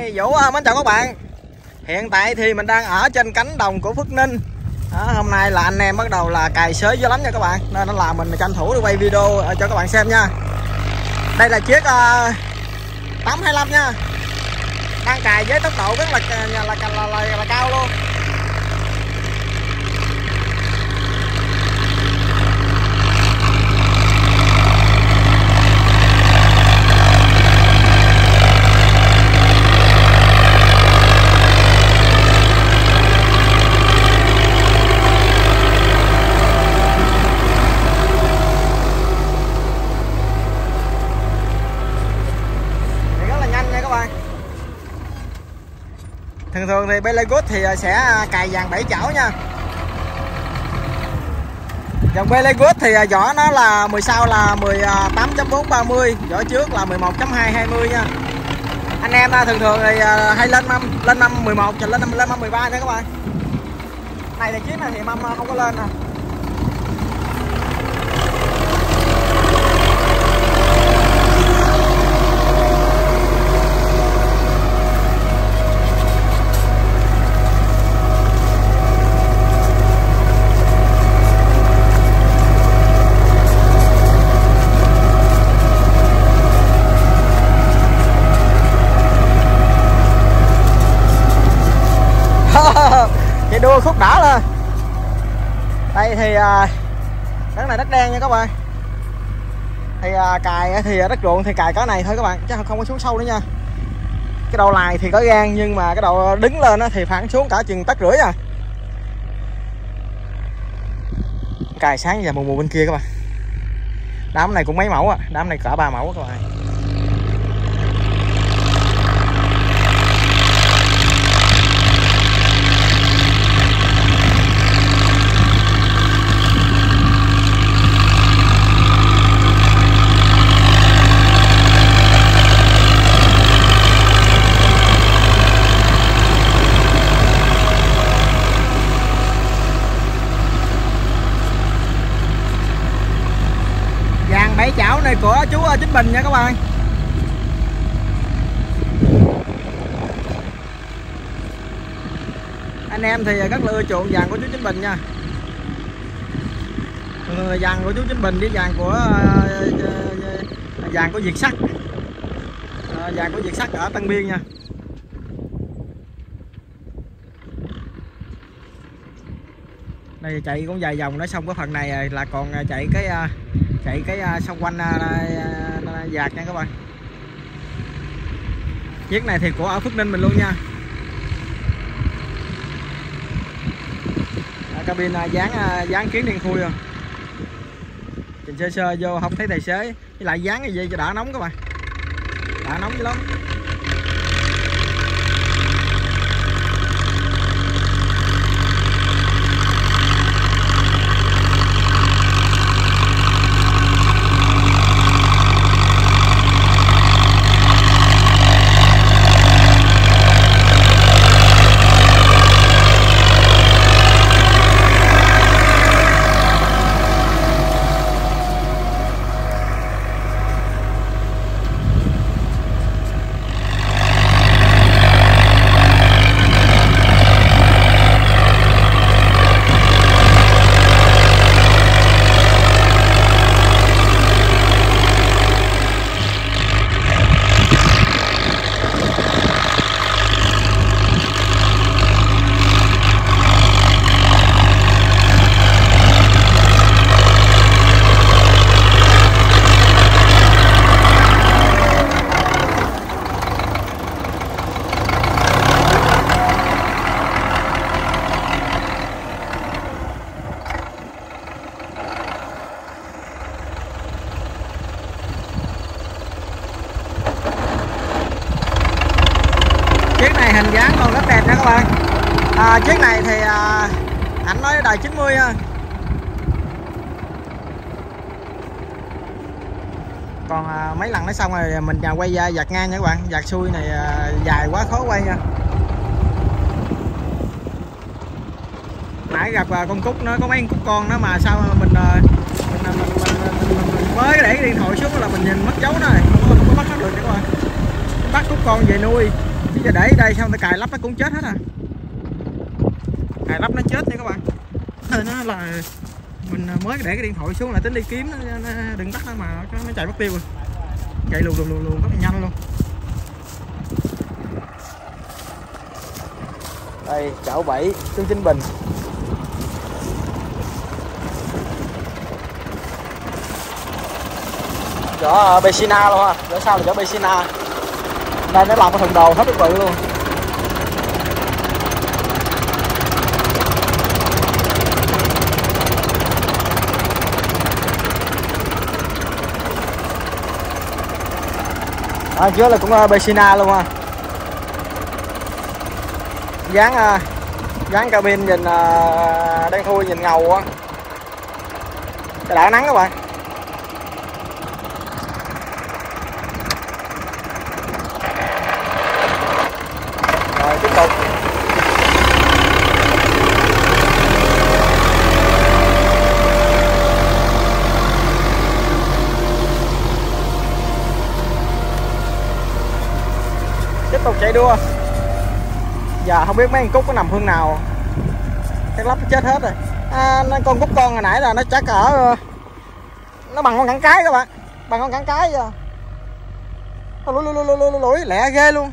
Vũ mến chào các bạn. Hiện tại thì mình đang ở trên cánh đồng của Phước Ninh. Hôm nay là anh em bắt đầu là cày xới dữ lắm nha các bạn, nên là mình tranh thủ để quay video cho các bạn xem nha. Đây là chiếc 825 nha, đang cày với tốc độ rất là cao luôn. Thường thì Pelegut thì sẽ cày dàn 7 chảo nha. Dòng Pelegut thì vỏ nó là 10 sau là 18.430, vỏ trước là 11.220 nha. Anh em thường thì hay lên mâm 11 cho lên mâm 13 nha các bạn. Này là chiếc này thì mâm không có lên nè. Chạy đua khúc đỏ lên. Đây thì đất này đất đen nha các bạn. Thì cài thì đất ruộng thì cài cái này thôi các bạn, chứ không có xuống sâu nữa nha. Cái đầu lài thì có gan, nhưng mà cái đầu đứng lên thì phản xuống cả chừng tấc rưỡi à. Cài sáng giờ mù bên kia các bạn. Đám này cũng mấy mẫu à, đám này cỡ 3 mẫu các bạn. Dàn 7 chảo này của chú Chính Bình nha các bạn. Anh em thì rất là ưa chuộng dàn của chú Chính Bình nha. Thường là dàn của chú Chính Bình với dàn của Việt Sắt. Dàn của Việt Sắt ở Tân Biên nha. Đây chạy cũng vài vòng đó, xong cái phần này là còn chạy cái xung quanh dạt nha các bạn. Chiếc này thì của ở Phước Ninh mình luôn nha. Cabin dán kiến đen khui rồi. Nhìn sơ vô không thấy tài xế, với lại dán cái gì cho đỡ nóng các bạn, đỡ nóng dữ lắm. Chiếc này hình dáng còn rất đẹp nha các bạn. Chiếc này thì ảnh nói đời 90 ha. Còn mấy lần nó xong rồi mình quay ra vạt ngang nha các bạn. Vạt xuôi này dài quá khó quay nha. Nãy gặp con Cúc, nó có mấy cúc con đó mà sao mình mới để cái điện thoại xuống là mình nhìn mất dấu nó rồi, không có bắt nó được các bạn. Bắt cúc con về nuôi Bây giờ để ở đây xong ta cài lắp nó cũng chết hết à. Cài lắp nó chết nha các bạn. Nên nó là mình mới để cái điện thoại xuống là tính đi kiếm nó đừng tắt nó mà nó chạy mất tiêu rồi. Chạy luôn rất là nhanh luôn. Đây chậu 7 Xuân Chính Bình. Chở Bessina luôn ha, chở sau là chở Bessina. Đây nó làm cái thùng đầu hết cái bự luôn. Trước là cũng Bessina luôn ha. Dán cabin nhìn đen thui nhìn ngầu á. Cái đã nắng các bạn. Rồi tiếp tục. Tiếp tục chạy đua. Giờ không biết mấy con cút có nằm phương nào. Cái lắp chết hết rồi. Con cút con hồi nãy là nó chắc ở nó bằng con cẳng cái các bạn. Bằng con cẳng cái giờ. Lủi lẹ ghê luôn.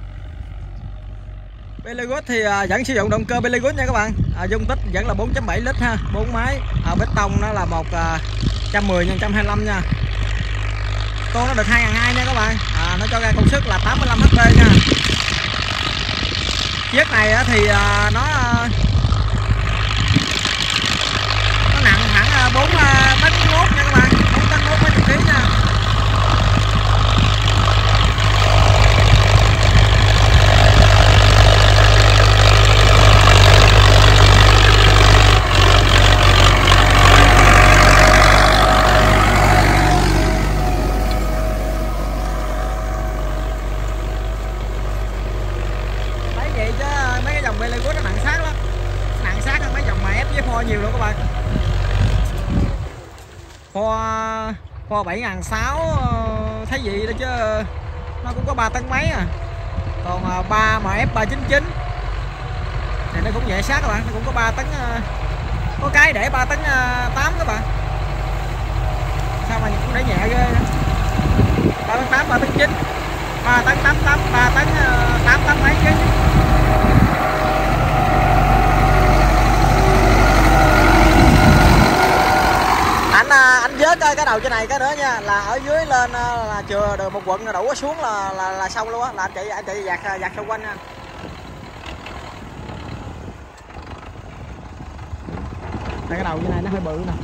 Belegut thì vẫn sử dụng động cơ Belegut nha các bạn. Dung tích vẫn là 4.7 lít ha, 4 máy. Bê tông nó là 110 x 125 nha. Con nó được 2.200 nha các bạn. Nó cho ra công suất là 85 HP nha. Chiếc này thì nó nặng khoảng 4 tấn mốt nha các bạn, 4 tấn mốt mấy chục ký nha. Belegut nó nặng xác lắm, nặng xác hơn mấy dòng mà ép với Ford nhiều luôn các bạn. Ford 7600 thấy gì đó chứ nó cũng có 3 tấn mấy à. Còn 3 mà ép 399 thì nó cũng nhẹ xác các bạn, nó cũng có 3 tấn, có cái để 3 tấn 8 các bạn. Sao mà cũng để nhẹ ghê đó. 3 tấn 8, 3 tấn 9, 3 tấn 88, 3 tấn 8 tấn mấy chứ. Anh vớt cái đầu trên này cái nữa nha, là ở dưới lên là chừa được một quận đủ xuống là xong luôn á, là anh chạy dạt xung quanh nha. Đây cái đầu trên này nó hơi bự nè.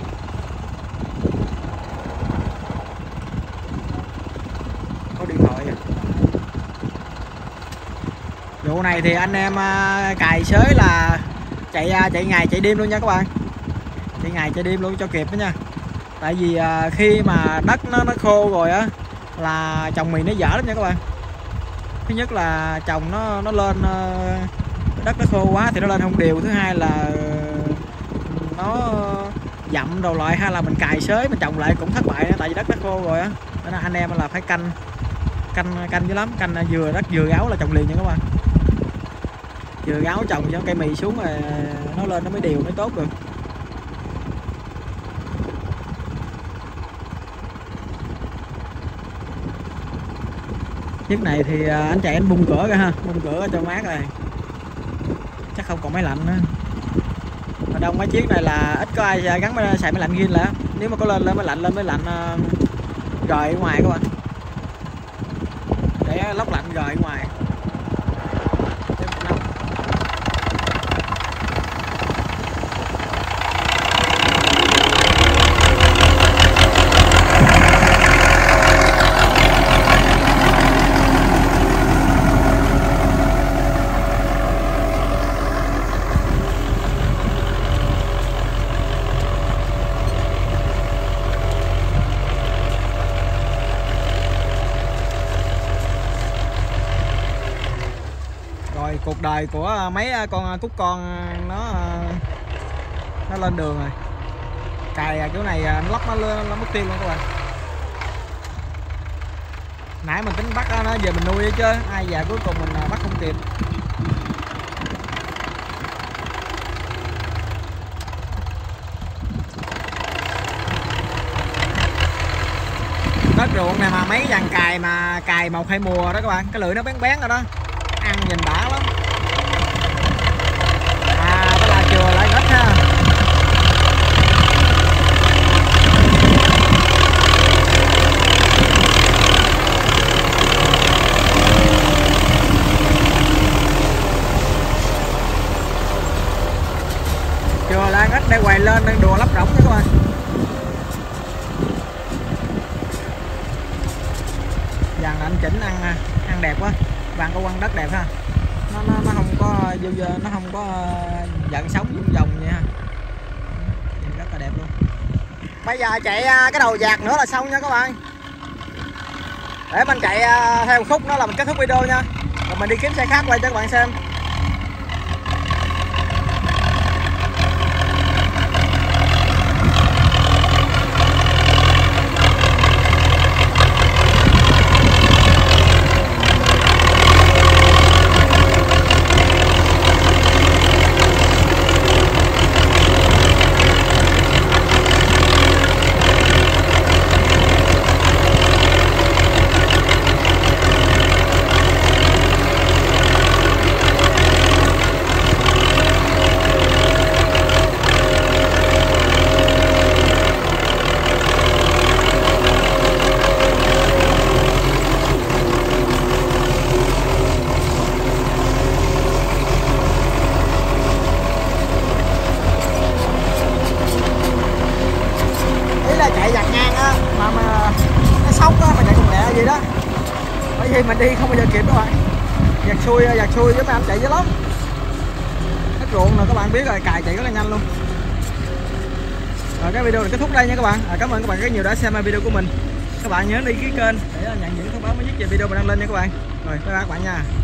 Có điện thoại à. Vụ này thì anh em cài xới là chạy ngày chạy đêm luôn nha các bạn. Chạy ngày chạy đêm luôn cho kịp đó nha. Tại vì khi mà đất nó khô rồi á là trồng mì nó dở lắm nha các bạn. Thứ nhất là trồng nó lên đất nó khô quá thì nó lên không đều. Thứ hai là nó dặm đồ loại, hay là mình cài xới mình trồng lại cũng thất bại nữa, tại vì đất nó khô rồi á. Nên anh em là phải canh dữ lắm, canh vừa đất vừa gáo là trồng liền nha các bạn. Vừa gáo trồng cho cây mì xuống rồi nó lên nó mới đều mới tốt được. Chiếc này thì anh chạy anh bung cửa ra ha, bung cửa cho mát rồi, chắc không còn máy lạnh nữa. Ở đông mấy chiếc này là ít có ai gắn xài máy lạnh ghiên là, nếu mà có lên máy lạnh rời ở ngoài các bạn, để lóc lạnh rời ở ngoài. Cuộc đời của mấy con cút con nó lên đường rồi, cài kiểu này nó lóc nó mất tiêu luôn các bạn. Nãy mình tính bắt nó về mình nuôi chứ ai dạ cuối cùng mình bắt không kịp. Đất ruộng này mà mấy dàn cài mà cài 1-2 mùa đó các bạn, cái lưỡi nó bén bén rồi đó, ăn nhìn đã lắm. À đó là chừa lại ít ha. Chừa lại ít đây, quay lên đang đùa lắp rỗng nha các bạn. Dàn là anh chỉnh ăn đẹp quá, bạn có quăng đất đẹp ha, nó không có nó không có giận sống vung vòng vậy ha, nhìn rất là đẹp luôn. Bây giờ chạy cái đầu dạt nữa là xong nha các bạn, để mình chạy theo một khúc đó là mình kết thúc video nha, rồi mình đi kiếm xe khác quay cho các bạn xem. Bởi vì mình đi không bao giờ kịp các bạn, giật xuôi với mấy anh chạy dữ lắm. Đất ruộng rồi các bạn biết rồi, cài chạy rất là nhanh luôn. Rồi cái video này kết thúc đây nha các bạn. Cảm ơn các bạn rất nhiều đã xem video của mình. Các bạn nhớ đăng ký kênh để nhận những thông báo mới nhất về video mình đăng lên nha các bạn. Rồi bye bye các bạn nha.